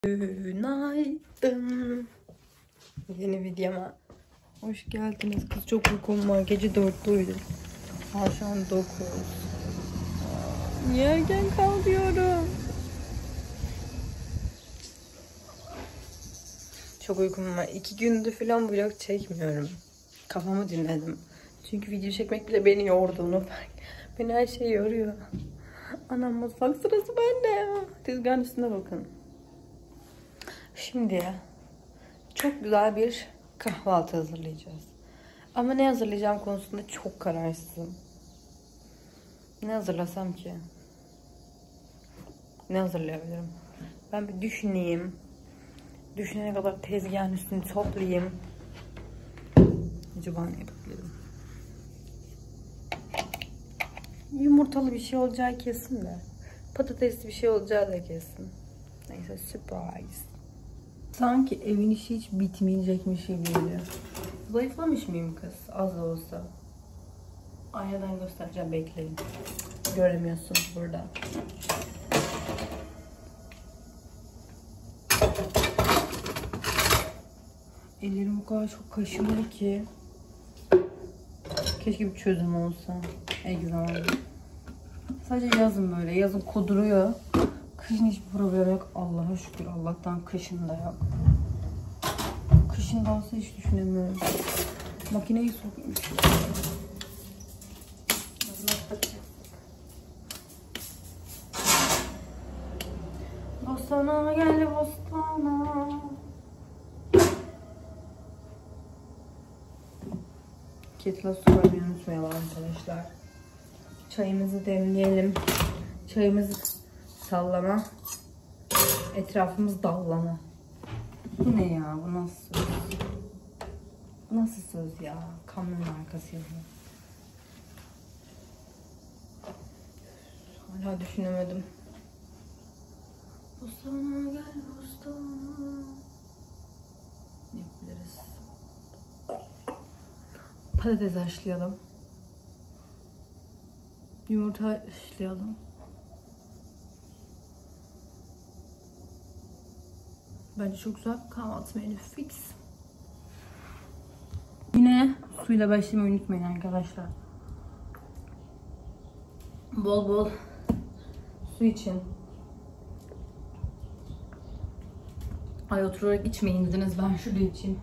Günaydın. Yeni videoma hoş geldiniz. Kız çok uykum var. Gece 4'te uyudum. Şu an 9. Niye erken kalkıyorum? Çok uykum var. 2 gündür falan vlog çekmiyorum. Kafamı dinledim. Çünkü video çekmek bile beni yordu. Beni her şey yoruyor. Anam mutfak sırası bende. Tezgahın üstüne bakın. Şimdi çok güzel bir kahvaltı hazırlayacağız. Ama ne hazırlayacağım konusunda çok kararsızım. Ne hazırlasam ki? Ne hazırlayabilirim? Ben bir düşüneyim. Düşünene kadar tezgahın üstünü toplayayım. Acaba ne yapabilirim? Yumurtalı bir şey olacağı kesin de. Patatesli bir şey olacağı da kesin. Neyse, surprise. Sanki evin işi hiç bitmeyecekmiş gibi geliyor. Zayıflamış mıyım kız? Az da olsa. Aynadan göstereceğim, bekleyin. Göremiyorsunuz burada. Ellerim o kadar çok kaşınıyor ki. Keşke bir çözüm olsa. Egzama. Sadece yazın böyle. Yazın kuduruyor. Kışın hiçbir problem yok. Allah'a şükür. Allah'tan kışın da yok. Kışın da olsa hiç düşünemiyorum. Makineyi sokmuş. Bostana gel bostana. Kettle'a su koymayı unutmayalım arkadaşlar. Çayımızı demleyelim. Çayımızı sallama. Etrafımız dallama. Bu ne ya? Bu nasıl söz? Bu nasıl söz ya? Kamyon arkası yazıyor. Hala düşünemedim. Bostana gel bostana. Ne yapabiliriz? Patates haşlayalım. Yumurta haşlayalım. Bence çok güzel kahvaltı menü fix. Yine suyla başlamayı unutmayın arkadaşlar. Bol bol su için. Ay, oturarak içmeyin dediniz, ben şurada içeyim.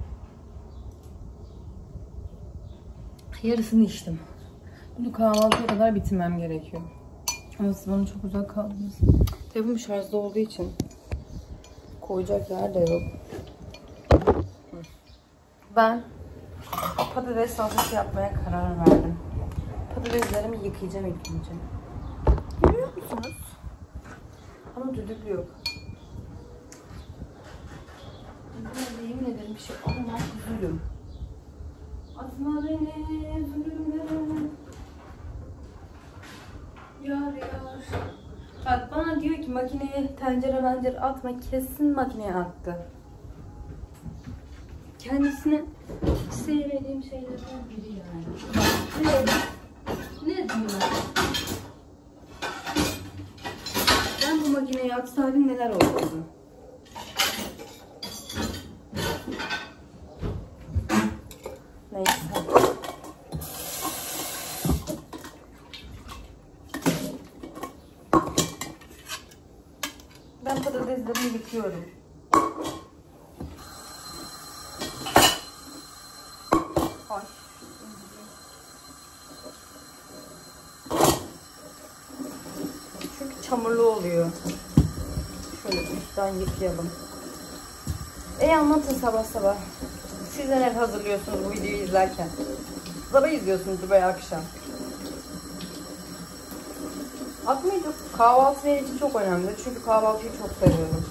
Yarısını içtim. Bunu kahvaltıya kadar bitirmem gerekiyor. Ama siz bana çok uzak kaldınız. Telefonum şarjda olduğu için koyacak yer de yok. Ben patates salatası yapmaya karar verdim. Patateslerimi yıkayacağım ilk önce. Görüyor musunuz? Ama düdüklü yok. Ben yemin ederim bir şey olmaz, üzülüm. Atma beni zulümden. Yar yar. Bak, bana diyor ki makineye tencere atma. Kesin makineye attı. Kendisine hiç sevmediğim şeylerden biri yani. Ne diyor? Ben bu makineye atsaydım neler olurdu? Neyse. Ben patatesleri yıkıyorum. Ay. Çünkü çamurlu oluyor. Şöyle üstten yıkayalım. Anlatın sabah sabah. Siz neler hazırlıyorsunuz bu videoyu izlerken? Sabah izliyorsunuz veya akşam. Atmayı kahvaltı benim için çok önemli. Çünkü kahvaltıyı çok seviyorum.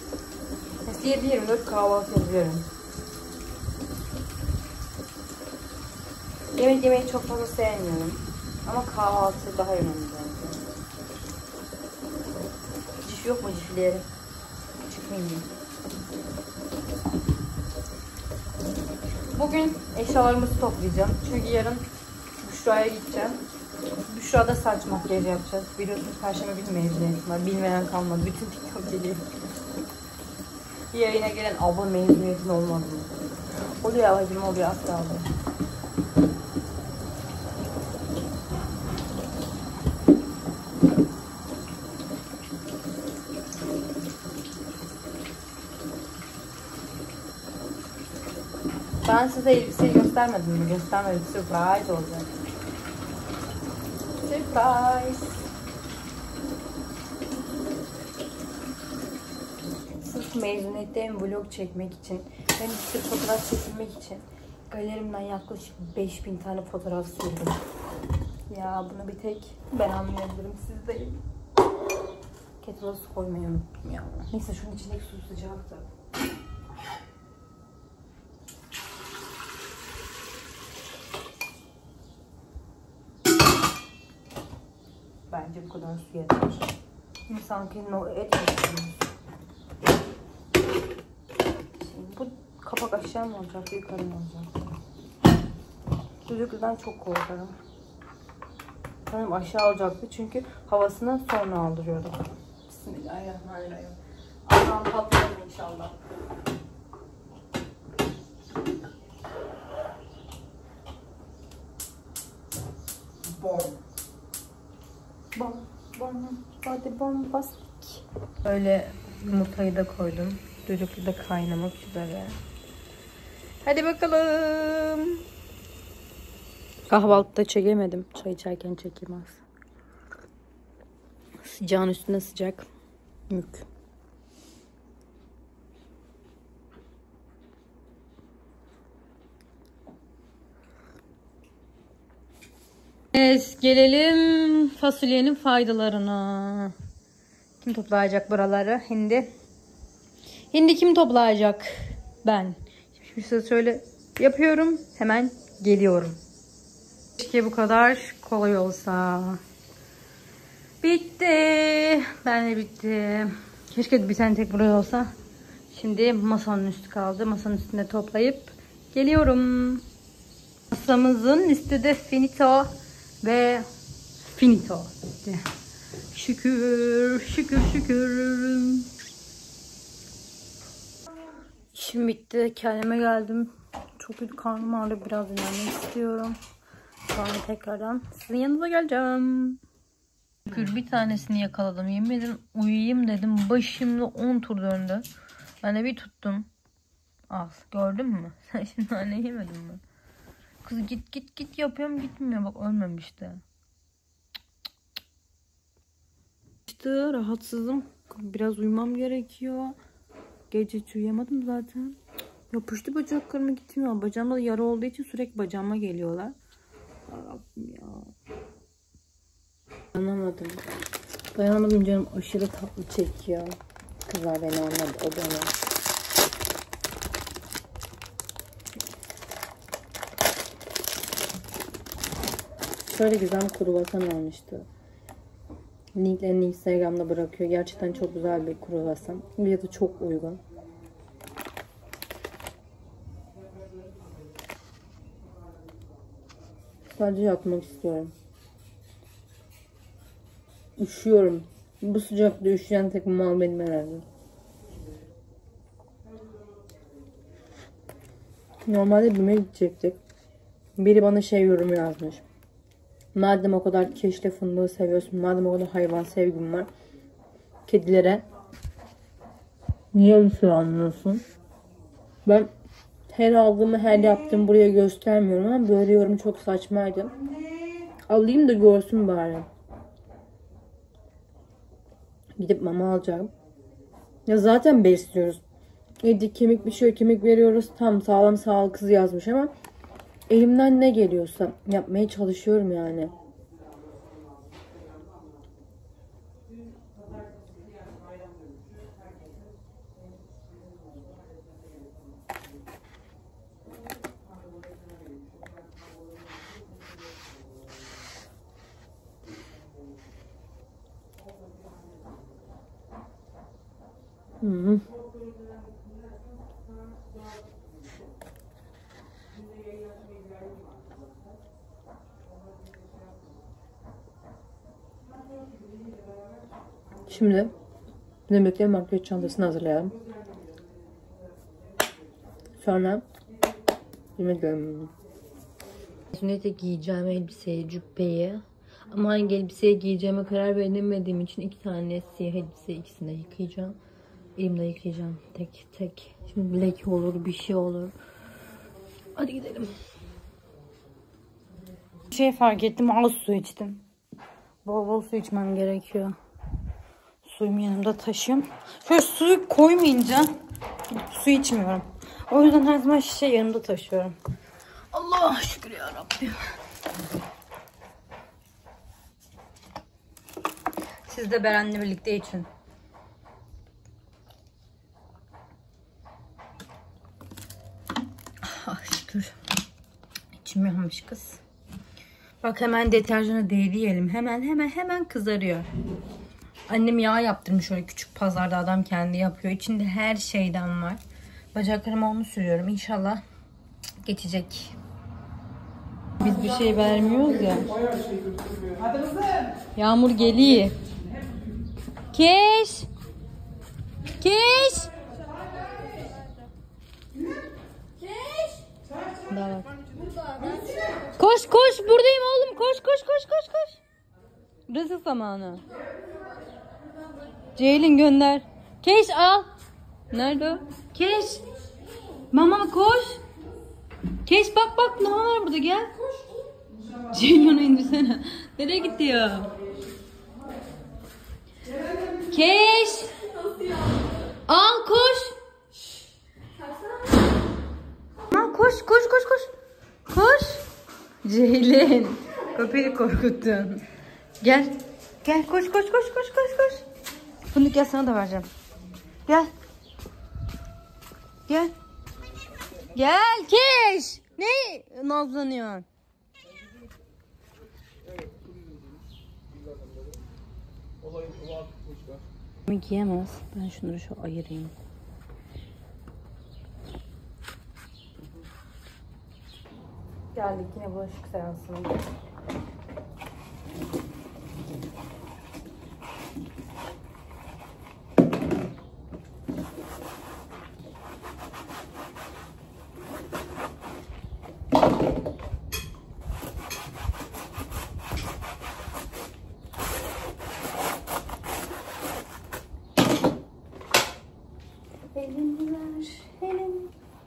7/24 kahvaltı yapıyorum. Yemek yemeyi çok fazla sevmiyorum. Ama kahvaltı daha önemli bence. Cif yok mu, cifleri? Çıkmayayım. Bugün eşyalarımızı toplayacağım. Çünkü yarın Büşra'ya gideceğim. Büşra'da saç makyajı yapacağız. Biliyorsunuz Perşembe günü mezuniyetimiz var. Bilmeyen kalmadı. Bütün TikTok geliyor. Bir yayına gelen abla mezuniyetin olmadı mı? Oluyor abicim, oluyor, asla oluyor. Ben size elbiseyi göstermedim mi? Göstermedim. Surprise olacak. Surprise. Sırf mezuniyetten vlog çekmek için, hem sırf fotoğraf çekilmek için galerimden yaklaşık 5000 tane fotoğraf sildim. Ya bunu bir tek ben anlayabilirim, siz değil. Kettle'a su koymayı unuttum ya. Neyse şunun içindeki su sıcaktı. Bence bu kadar su yeter. Şimdi sanki et yapıyoruz. Bu kapak aşağı mı olacak, yukarı mı olacak? Düdüklüden çok korkarım. Sanırım aşağı olacaktı çünkü havasını sonra aldırıyorduk. Bismillahirrahmanirrahim. Allah'ım patlayalım inşallah. Bom. Bom. Bom. Hadi bombastik. Böyle yumurtayı da koydum. Düdüklü de kaynamak üzere. Hadi bakalım. Kahvaltıda çekemedim. Çay içerken çekilmez. Sıcağın üstüne sıcak. Mük. Evet, gelelim fasulyenin faydalarına. Kim toplayacak buraları? Hindi. Hindi kim toplayacak? Ben. Şimdi size şöyle yapıyorum. Hemen geliyorum. Keşke bu kadar kolay olsa. Bitti. Ben de bitti. Keşke bir tane tek buraya olsa. Şimdi masanın üstü kaldı. Masanın üstünde toplayıp geliyorum. Masamızın üstü de finito ve finito. Şükür, şükür, şükür. İşim bitti. Kendime geldim. Çok kötü karnım ağrıyor. Biraz dinlenmek istiyorum. Sonra tekrardan sizin yanınıza geleceğim. Şükür bir tanesini yakaladım. Yemin ederim uyuyayım dedim. Başımda 10 tur döndü. Ben de bir tuttum. Al. Gördün mü? Sen şimdi anne yemedin mi? Kız git git git yapıyorum, gitmiyor. Bak ölmemişti. İşte rahatsızım. Biraz uyumam gerekiyor. Gece hiç uyuyamadım zaten. Yapıştı bacaklarıma, gitmiyor. Bacağımda yara olduğu için sürekli bacağıma geliyorlar. Rabbim ya. Dayanamadım. Dayanamadım canım. Aşırı tatlı çekiyor. Kızlar beni anladı. O beni. Şöyle güzel kruvasan almıştı. Linklerini Instagram'da bırakıyor. Gerçekten çok güzel bir kruvasan. Fiyatı çok uygun. Sadece yatmak istiyorum. Üşüyorum. Bu sıcakta üşüyen tek mal benim herhalde. Normalde BİM'e gidecektik. Biri bana yorum yazmış. Madem o kadar keşke fındığı seviyorsun, madem o kadar hayvan sevgin var, kedilere niye bir şey anlıyorsun? Ben her aldığımı, her yaptığımı buraya göstermiyorum ama böyle yorum çok saçmaydı. Alayım da görsün bari. Gidip mama alacağım. Ya zaten besliyoruz. Yedik kemik bir şey, kemik veriyoruz. Tam sağlam sağlıksız yazmış ama elimden ne geliyorsa yapmaya çalışıyorum yani. Hı. Şimdi birlikte makyaj çantasını hazırlayalım. Sonra yemek görmüyorum. Sünnete giyeceğim elbiseyi, cübbeyi. Ama hangi elbiseyi giyeceğime karar veremediğim için 2 tane siyah elbise, ikisini de yıkayacağım. Elimle yıkayacağım tek tek. Şimdi leke olur, bir şey olur. Hadi gidelim. Bir şey fark ettim, az su içtim. Bol bol su içmem gerekiyor. Suyumu yanımda taşıyayım. Şöyle suyu koymayınca su içmiyorum. O yüzden her zaman şişe yanımda taşıyorum. Allah şükür ya Rabbim. Siz de Beren'le birlikte için. Ah şükür. İçim yanmış kız. Bak hemen deterjana değdiyelim. Hemen kızarıyor. Annem yağ yaptırmış şöyle küçük pazarda, adam kendi yapıyor. İçinde her şeyden var. Bacaklarıma onu sürüyorum. İnşallah geçecek. Biz bir şey vermiyoruz ya. Yağmur geliyor. Keş. Daha. Koş buradayım oğlum. Koş. Burası zamanı. Ceylin gönder. Keş al. Nerede o? Keş. Mama koş. Keş bak ne var burada, gel. Ceylin onu indirsene. Nereye gidiyor? Keş. Al koş. Tamam koş. Ceylin. Köpeği korkuttun. Gel koş. Fındık gel, sana da vereceğim. Gel Keş. Ne nazlanıyorsun? Yemek yiyemez. Ben şunları şu ayırayım. Geldik yine bulaşık seansına. Elini ver, elini.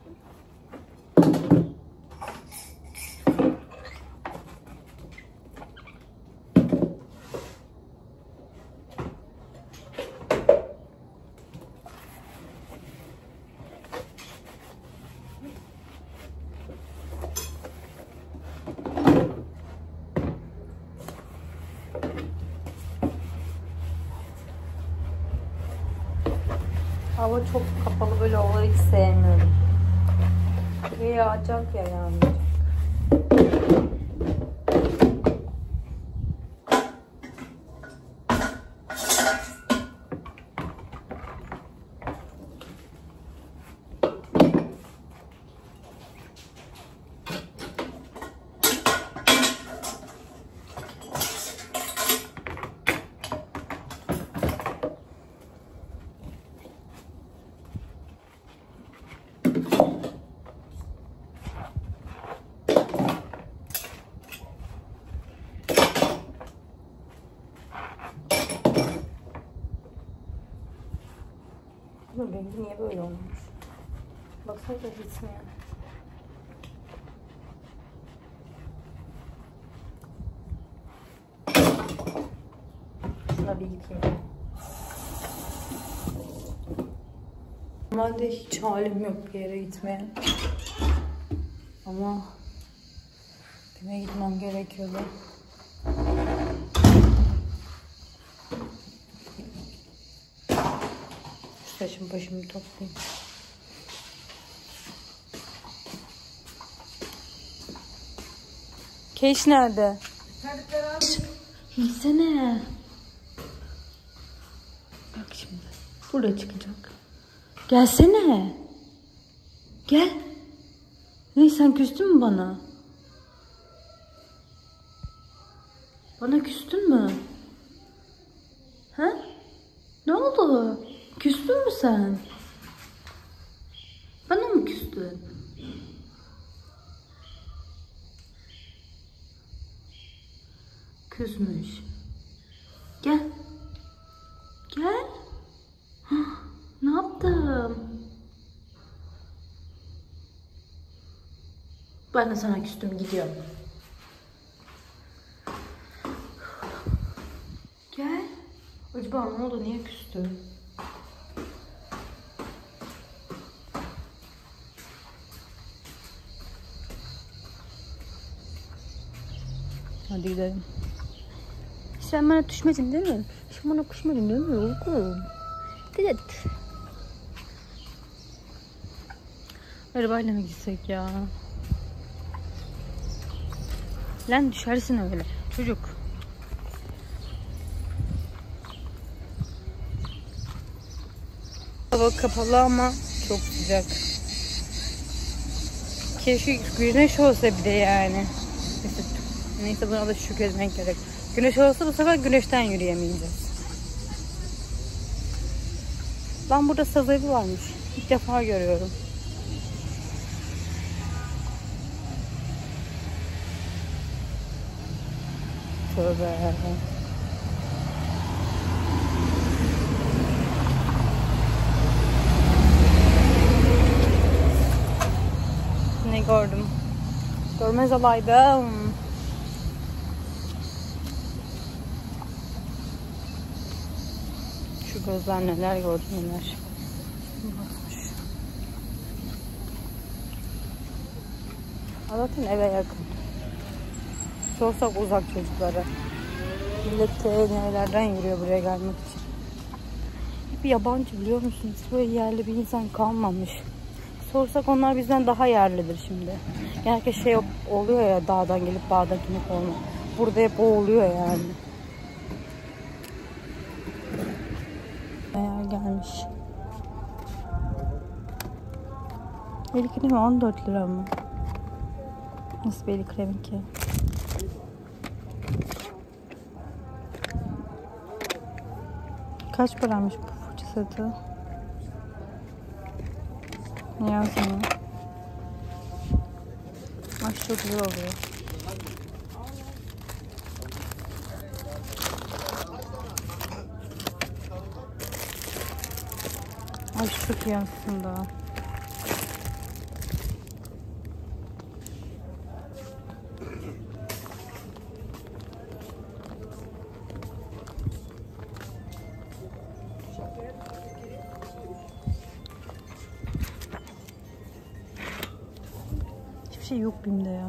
Hava çok kapalı, böyle olayı hiç sevmiyorum. Ve yağacak ya yağmayacak. Bunun rengi niye böyle olmuş? Baksana da gitmiyor. Şuna bir yıkayayım. Normalde hiç halim yok bir yere gitmeye. Ama BİM'e gitmem gerekiyordu. Saçımı başımı toplayayım. Keş nerede? Gitsene. Bak şimdi. Burada çıkacak. Gelsene. Gel. Ne, sen küstün mü bana? Bana küstün mü? Ha? Ne oldu? Küstün mü sen? Bana mı küstün? mısın? Küsmüş. Gel. Gel. Ne yaptım? Ben de sana küstüm, gidiyorum. Gel. Acaba ne oldu? Niye küstü? Hadi gidelim. Sen bana düşmedin değil mi? Sen bana düşmedin değil mi oğlum? Evet. Arabayla mı gitsek ya? Lan düşersin öyle çocuk. Hava kapalı ama çok sıcak. Keşke güneş olsa bir de yani. Neyse buna da şükretmek gerek. Güneş olsa bu sefer güneşten yürüyemeyeceğiz. Lan burada saz evi varmış. İlk defa görüyorum. Tövbe. Ne gördüm? Görmez olaydım. Şu gözler neler gördüm neler. Zaten eve yakın. Sorsak uzak çocuklara. Millet nerelerden yürüyor buraya gelmek için. Hep yabancı biliyor musunuz? Böyle yerli bir insan kalmamış. Sorsak onlar bizden daha yerlidir şimdi. Genellikle şey oluyor ya, dağdan gelip bağdan dönüp olma. Burada hep o oluyor yani. Bayağı gelmiş. Beli kremi 14 lira mı? Nasıl beli kremi ki? Kaç paraymış bu fırça seti? Ne yazıyor? Ay çok güzel oluyor. Ay çok iyi aslında. Hiçbir şey yok BİM'de ya.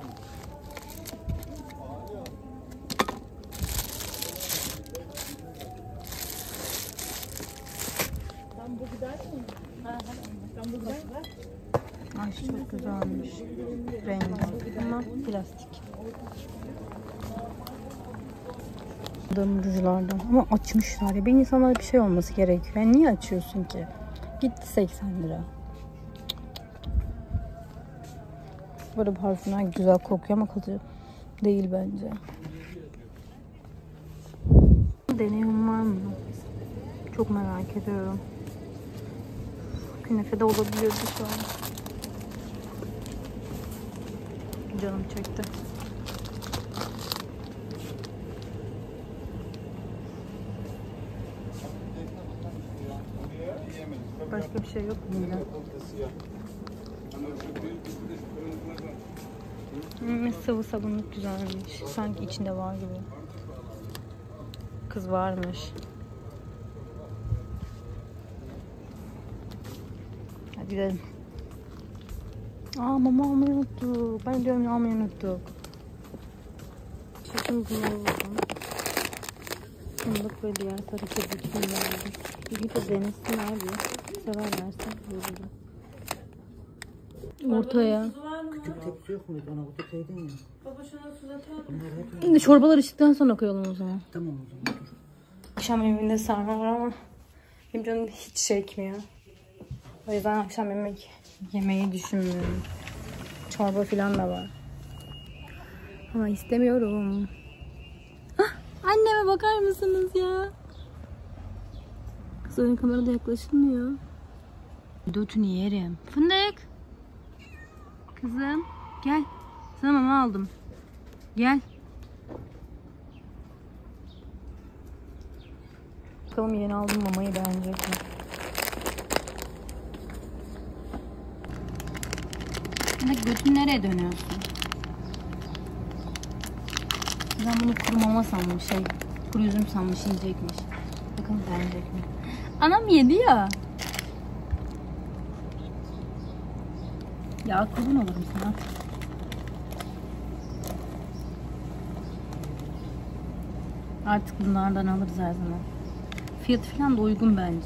Ay çok güzelmiş. Rengi ama plastik. Rujlardan ama açmışlar ya. Bir insana bir şey olması gerekiyor. Yani niye açıyorsun ki? Gitti 80 lira. Böyle parfümler güzel kokuyor ama kalıcı değil bence. Deneyim var mı? Çok merak ediyorum. Künefe de olabilirdi şu an. Canım çekti. Başka bir şey yok mu yine? Sıvı sabunluk güzelmiş. Sanki içinde var gibi. Kız varmış. Hadi gidelim. Mama almayı unuttuk. Ben diyorum almayı unuttuk. Şimdi bunları buldum. Fındık ve diğer sarı kebap aldım. İlginç de denesin abi. Severlerse veririm. Ortaya. Küçük tepsi yok muydu? Bana bu tepsiydin ya. Baba şuna su atar. Bunlar hep Çorbalar içtikten sonra koyalım o zaman. tamam o zaman dur. Akşam evinde sarma var ama benim canım hiç çekmiyor. O yüzden akşam yemek yemeyi düşünmüyorum. Çorba falan da var. Ama istemiyorum. Anneme bakar mısınız ya? Kız ön kamerada yaklaşılmıyor. Dötünü yerim. Fındık. Kızım gel. Sana mama aldım. Gel. Bakalım yeni aldım mamayı beğenecek mi? Şimdi götün nereye dönüyorsun? Ben bunu kuru mama sandım. Kuru üzüm sanmış, yiyecekmiş. Bakalım beğenecek mi? Anam yedi ya. Ya kurban olurum sana. Artık bunlardan alırız her zaman. Fiyatı falan da uygun bence.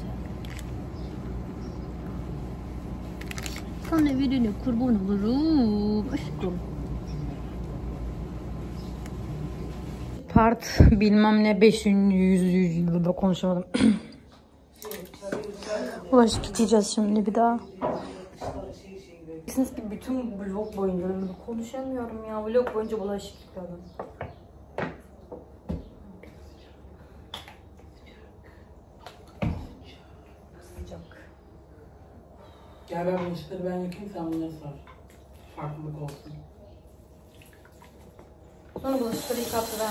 Sana birine kurban olurum aşkım. Part bilmem ne 500 konuşamadım. Bulaşık yıkayacağız şimdi bir daha. Bilirsiniz ki bütün vlog boyunca konuşamıyorum ya. Vlog boyunca bulaşık yıkadım. Sıcak. Gel ben bulaşıkları ben yıkayayım, sen bunları sar. Farklılık olsun. Sonra bulaşıkları yıkattıramam.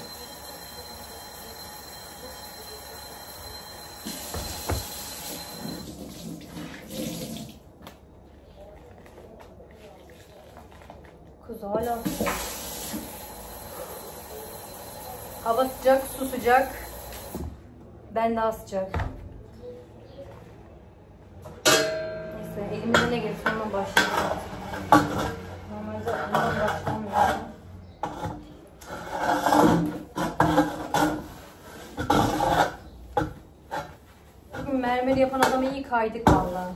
Kız hala. Hava sıcak, su sıcak. Ben daha sıcak. Neyse elimize ne gelirse ondan başlayalım. Normalde ondan başlamıyorum. Bugün mermeri yapan adamı iyi kaydık vallahi.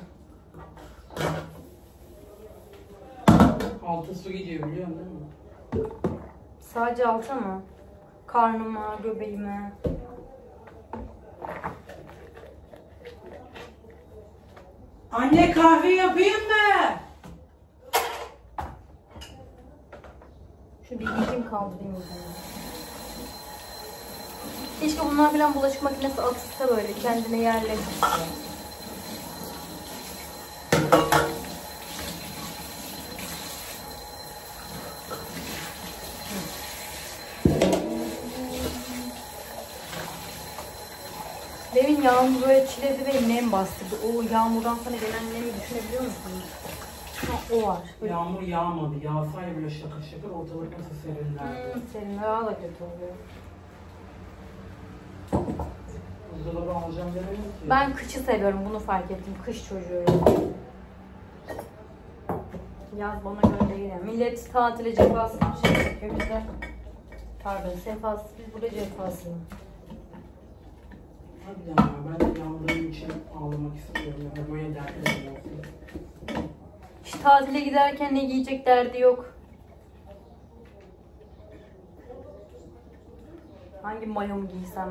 Altı su gidiyor biliyorsun değil mi? Sadece alta mı? Karnıma, göbeğime. Anne kahve yapayım mı? Şu bilgiyi kaldırayım o zaman. Keşke bunlar falan bulaşık makinesi atılsa böyle kendine yerleştirse. Demin yağmur böyle çiledi ve nem bastırdı. O yağmurdan sonra gelen nemi düşünebiliyor musunuz? Ha, o var. Böyle. Yağmur yağmadı. Yağsaydı böyle şakır şakır ortalık nasıl serinlerdi. Senin daha da kötü oluyor. Buzdolabı alacağım demiyor ki. Ben kışı seviyorum, bunu fark ettim. Kış çocuğuyum. Yaz bana göre değil. Yani. Millet tatile cefasını çekiyor bizler. Pardon, sefası. Biz burada cefasını. Hadi ya, ben de yağmurun için ağlamak istiyorum. Yani böyle dertlerim olsun. Hiç tatile giderken ne giyecek derdi yok. Hangi mayomu giysem?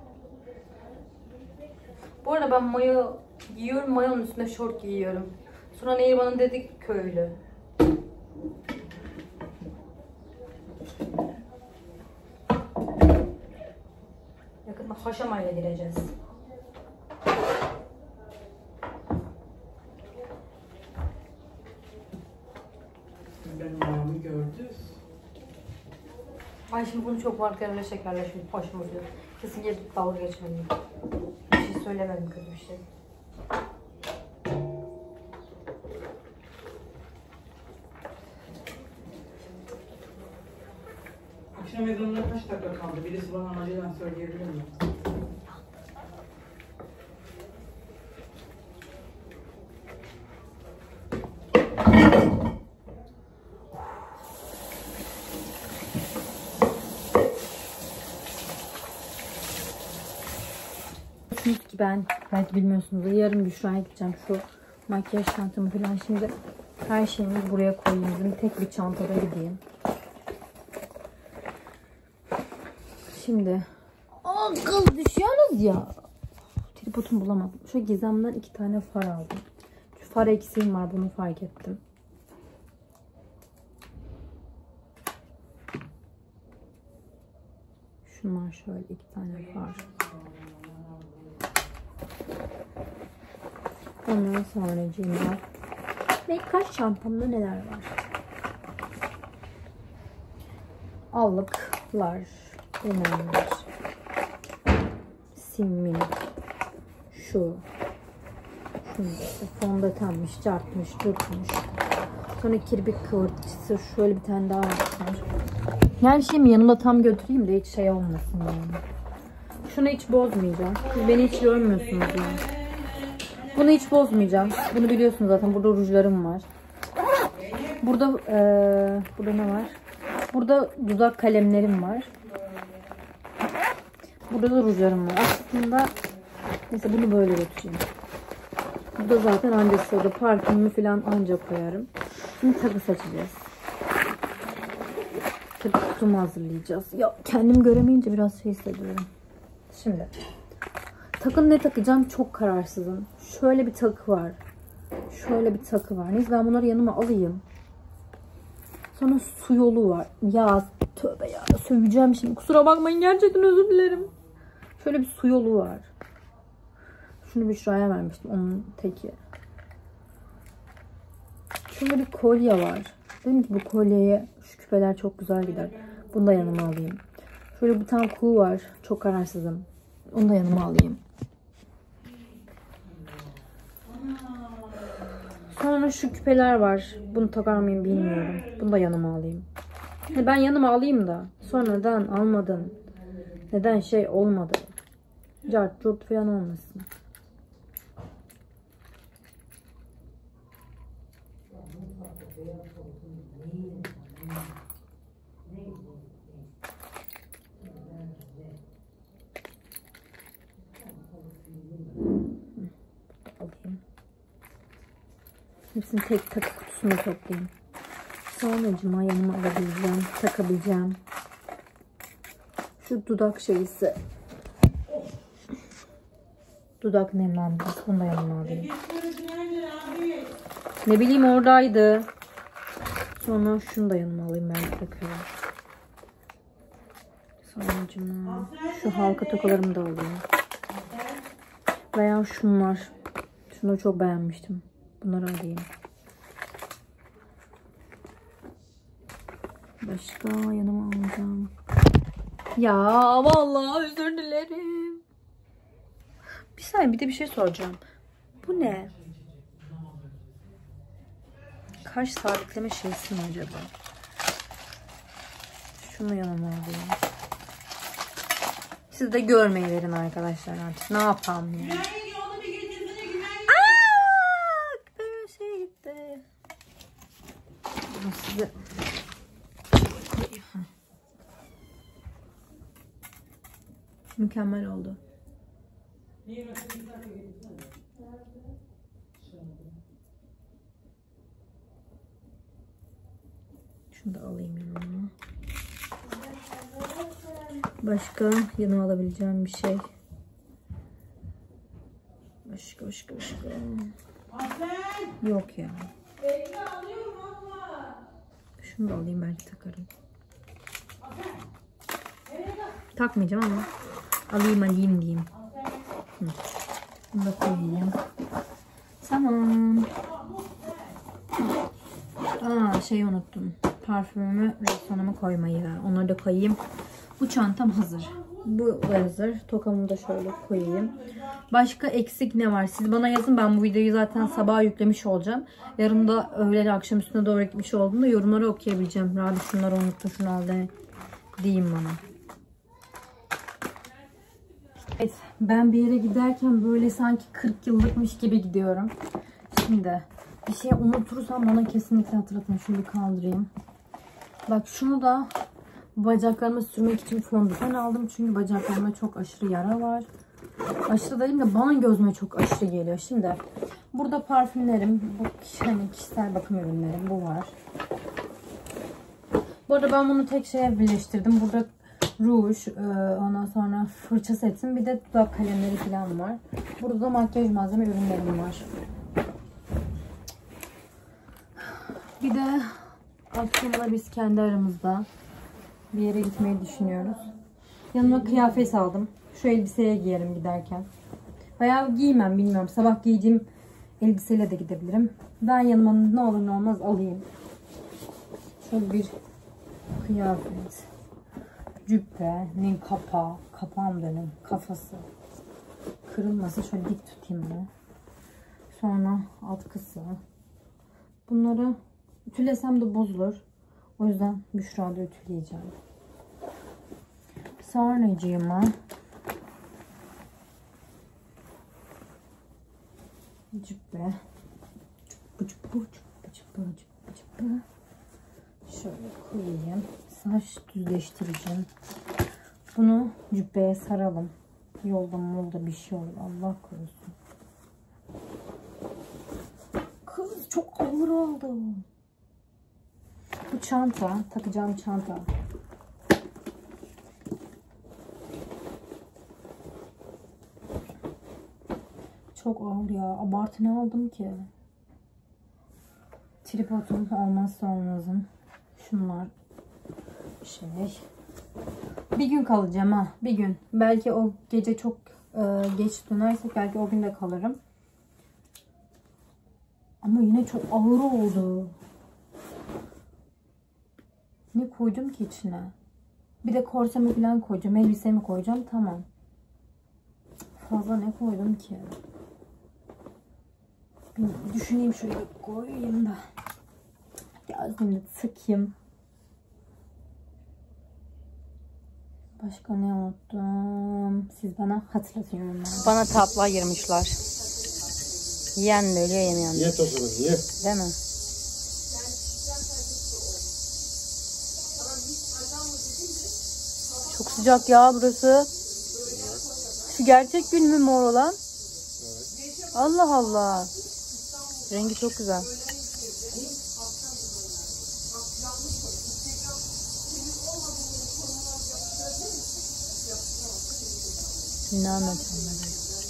Bu arada ben mayo giyiyorum, mayonun üstüne şort giyiyorum. Sonra Nehir bana dedi ki köylü. Yakında haşamayla gireceğiz. Benim ayağımı gördü. Ay şimdi bunu çok farklı yerlere şekerleşmiş hoşuma gidiyor. Kesin gelip dalga geçmeliyim. Bir şey söylemedim, kötü bir şey. Akşam ezanına kaç dakika kaldı? Birisi bana acilen söyleyebilir mi? Ki ben belki bilmiyorsunuz, yarın Büşra'ya gideceğim. Şu makyaj çantamı falan şimdi her şeyimi buraya koyayım. Bizim tek bir çantada gideyim. Şimdi kız düşüyorsunuz ya. Tripodumu bulamadım. Şu Gizem'den 2 tane far aldım. Şu far eksiğim var, bunu fark ettim. Şunlar şöyle 2 tane far. Ondan sonra cimler. Ve kaç çantamda neler var? allıklar, rimel, simmin, şu işte fondötenmiş, cartmış, cırtmış. Sonra kirpik kıvırtıcısı, şöyle bir tane daha var. Yani şimdi yanımda tam götüreyim de hiç şey olmasın yani. Şunu hiç bozmayacağım. Siz beni hiç görmüyorsunuz yani. Bunu hiç bozmayacağım. Bunu biliyorsunuz zaten. Burada rujlarım var. Burada ne var? Burada dudak kalemlerim var. Burada da rujlarım var. Aslında neyse bunu böyle götüreyim. Burada zaten anca şurada parfümümü falan anca koyarım. Şimdi takı seçeceğiz. Takı kutumu hazırlayacağız. Ya kendimi göremeyince biraz şey hissediyorum. Şimdi takın ne takacağım çok kararsızım. Şöyle bir takı var. Şöyle bir takı var. Neyse ben bunları yanıma alayım. Sonra su yolu var. Ya tövbe ya. Söveceğim şimdi. Kusura bakmayın. Gerçekten özür dilerim. Şöyle bir su yolu var. Şunu Büşra'ya vermiştim. Onun teki. Şöyle bir kolye var. Dedim ki bu kolyeye şu küpeler çok güzel gider. Bunu da yanıma alayım. Şöyle bir tane kuğu var. Çok kararsızım. Onu da yanıma alayım. Sonra şu küpeler var. Bunu takar mıyım bilmiyorum. Bunu da yanıma alayım. Ben yanıma alayım da sonradan almadın. Neden şey olmadı? Cart curt falan olmasın. Alayım. Hepsini tek takı kutusuna toplayayım. Sonracıma yanıma alabileceğim, takabileceğim. Şu dudak şeysi. Dudak nemlendirici. Bunu da yanıma alayım. Ne bileyim oradaydı. Sonra şunu da yanıma alayım ben takıyorum. Sonracıma şu halka tokalarımı da alayım. Veya şunlar. Şunu çok beğenmiştim. Bunları alayım. Başka yanıma alacağım. Ya vallahi özür dilerim. Bir saniye bir de bir şey soracağım. Bu ne? Kaş sabitleme şeysi mi acaba? Şunu yanıma alayım. Siz de görmeyi verin arkadaşlar artık. Ne yapalım ya? Böyle şey gitti. Bunu size... Mükemmel oldu. Şunu da alayım yanıma. Başka yanıma alabileceğim bir şey. Başka. Yok ya. Şunu da alayım belki takarım. Takmayacağım ama alayım diyeyim. Bunu da koyayım. Tamam. Şeyi unuttum. Parfümümü ve sonuma koymayı. Onları da koyayım. Bu çantam hazır. Bu hazır. Tokamı da şöyle koyayım. Başka eksik ne var? Siz bana yazın. Ben bu videoyu zaten sabah yüklemiş olacağım. Yarın da öğle akşam üstüne doğru gitmiş olduğumda yorumları okuyabileceğim. Rabi şunları unuttum, şunu al diyeyim bana. Evet, ben bir yere giderken böyle sanki 40 yıllıkmış gibi gidiyorum. Şimdi bir şey unutursam bana kesinlikle hatırlatın. Şöyle kaldırayım. Bak şunu da bacaklarıma sürmek için fondöten aldım. Çünkü bacaklarıma çok aşırı yara var. Aşırı değil de bana gözüme çok aşırı geliyor. Şimdi burada parfümlerim, bu hani kişisel bakım ürünlerim, bu var. Bu arada ben bunu tek şeye birleştirdim. Burada ruj, ondan sonra fırça setim, bir de dudak kalemleri falan var. Burada da makyaj malzeme ürünlerim var. Bir de akşamda biz kendi aramızda bir yere gitmeyi düşünüyoruz. Yanıma kıyafet aldım. Şu elbiseye giyerim giderken. Veya giymem bilmiyorum. Sabah giydiğim elbiseyle de gidebilirim. Ben yanıma ne olur ne olmaz alayım. Şöyle bir kıyafet. cübbenin kapağı, kapağım dönüm, kafası kırılmasın. Şöyle dik tutayım bunu. Sonra alt kısmı. Bunları ütülesem de bozulur. O yüzden Büşra'da ütüleyeceğim. Sonracığıma cübbe. Cübbe. Şöyle koyayım. Saç düzleştireceğim. Bunu cübbeye saralım. Yolda bir şey olur. Allah korusun. Kız çok ağır oldu. Bu çanta. Takacağım çanta. Çok ağır ya. Abartı ne aldım ki? Tripodum olmazsa olmazım. Şunlar bir gün kalacağım ha. Bir gün. Belki o gece çok geç dönersek belki o gün de kalırım. Ama yine çok ağır oldu. Ne koydum ki içine? Bir de korsemi falan koyacağım. Elbisemi koyacağım. Tamam. Fazla ne koydum ki? Bir düşüneyim, şuraya koyayım da. Gözümü sıkayım. Başka ne unuttum? Siz bana hatırlatın yorumlarda. Bana tatlı ayırmışlar. Yiyen de ölüyor, yemeyen de. Ye tosunum, ye. Değil mi? Çok sıcak ya burası. Şu gerçek gül mü mor olan? Evet. Allah Allah. Rengi çok güzel. Ne anlatacağım ben?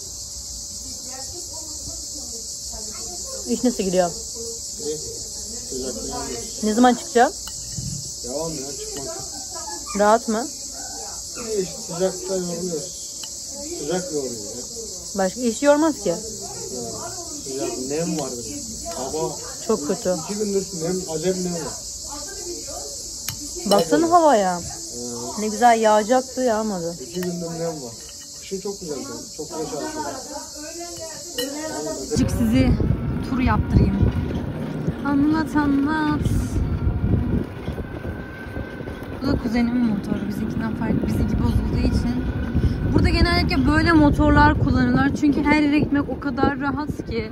İş nasıl gidiyor? İyi. Sıcak. Ne zaman çıkacağım? Devam ya, çıkmak. Rahat mı? İyi işte, sıcakta yoruluyoruz. Sıcak yoruyor ya. Başka iş yormaz ki. Ya, sıcak, nem var bir de. Hava çok kötü. 2 gündür nem, acayip nem var. Baksana havaya. Ne güzel yağacaktı, yağmadı. 2 gündür nem var. Kışın çok güzel. Çok güzel çalışıyor. Azıcık sizi tur yaptırayım. Anlat. Bu da kuzenimin motoru. Bizimkinden farklı. Bizimki bozulduğu için. Burada genellikle böyle motorlar kullanırlar. Çünkü her yere gitmek o kadar rahat ki.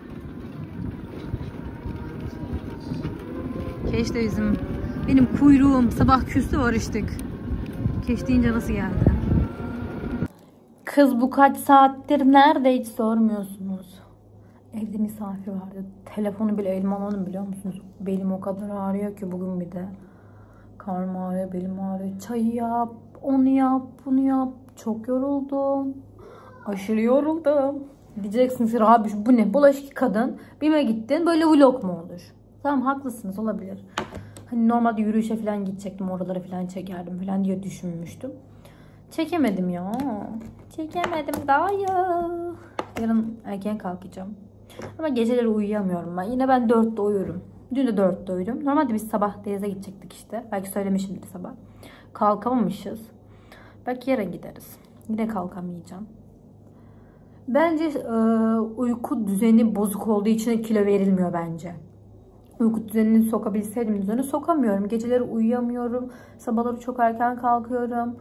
Keş de benim kuyruğum. Sabah küstü varıştık. Keş deyince nasıl geldi? Kız bu kaç saattir nerede hiç sormuyorsunuz. Evde misafir vardı. Telefonu bile elime almadım, biliyor musunuz? Belim o kadar ağrıyor ki bugün bir de. Karnım ağrıyor, belim ağrıyor. Çayı yap, onu yap, bunu yap. Çok yoruldum. Aşırı yoruldum. Diyeceksiniz abi bu ne? Bulaşık kadın. BİM'e gittin, böyle vlog mu olur? Tamam, haklısınız, olabilir. Hani normalde yürüyüşe falan gidecektim, oralara falan çekerdim falan diye düşünmüştüm. Çekemedim ya. Çekemedim daha ya. Yarın erken kalkacağım. Ama geceleri uyuyamıyorum ben. Yine ben 4'te uyuyorum. Dün de 4'te uyudum. Normalde biz sabah denize gidecektik işte. Belki söylemişimdir sabah. Kalkamamışız. Belki yarın gideriz. Yine kalkamayacağım. Bence uyku düzeni bozuk olduğu için kilo verilmiyor bence. Uyku düzenini sokabilseydim düzeni sokamıyorum. Geceleri uyuyamıyorum. Sabahları çok erken kalkıyorum.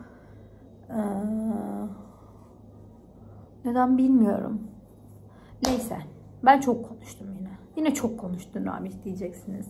Neden bilmiyorum. Neyse. Ben çok konuştum yine. Yine çok konuştun Ramiz diyeceksiniz.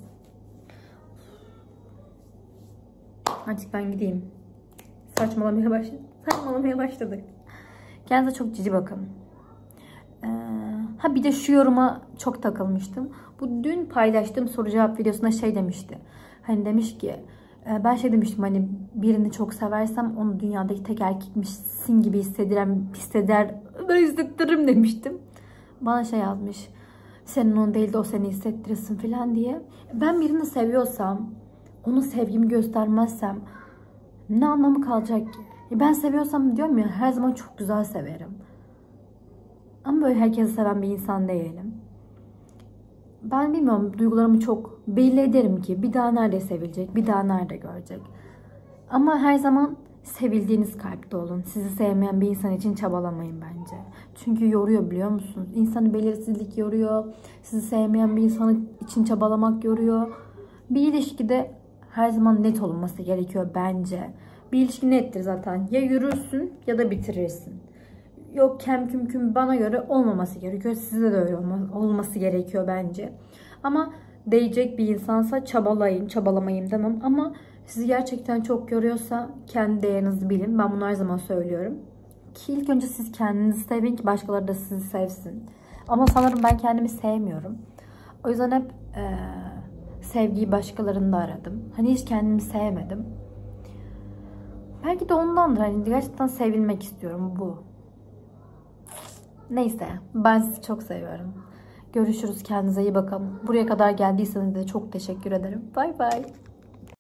Artık ben gideyim. Saçmalamaya başladık. Kendinize çok cici bakın. Bir de şu yoruma çok takılmıştım. Bu dün paylaştığım soru cevap videosunda demişti. Hani demiş ki ben demiştim, hani birini çok seversem onu dünyadaki tek erkekmişsin gibi hissettiririm demiştim. Bana yazmış. Senin onu değil de o seni hissettirirsin falan diye. Ben birini seviyorsam, onu sevgimi göstermezsem ne anlamı kalacak ki? Ben seviyorsam diyorum ya, her zaman çok güzel severim. Ama böyle herkesi seven bir insan değilim. Ben bilmiyorum, duygularımı çok belli ederim ki bir daha nerede sevilecek, bir daha nerede görecek. Ama her zaman sevildiğiniz kalpte olun. Sizi sevmeyen bir insan için çabalamayın bence. Çünkü yoruyor, biliyor musunuz? İnsanı belirsizlik yoruyor. Sizi sevmeyen bir insan için çabalamak yoruyor. Bir ilişkide her zaman net olunması gerekiyor bence. Bir ilişki nettir zaten. Ya yürürsün ya da bitirirsin. Yok kem küm küm, bana göre olmaması gerekiyor. Size de öyle olması gerekiyor bence. Ama değecek bir insansa çabalayın. Çabalamayın demem ama sizi gerçekten çok yoruyorsa kendi değerinizi bilin. Ben bunu her zaman söylüyorum. Ki ilk önce siz kendinizi sevin ki başkaları da sizi sevsin. Ama sanırım ben kendimi sevmiyorum. O yüzden hep sevgiyi başkalarında aradım. Hani hiç kendimi sevmedim. Belki de ondandır. Hani gerçekten sevilmek istiyorum, bu. Neyse, ben sizi çok seviyorum. Görüşürüz, kendinize iyi bakın. Buraya kadar geldiyseniz de çok teşekkür ederim. Bay bay.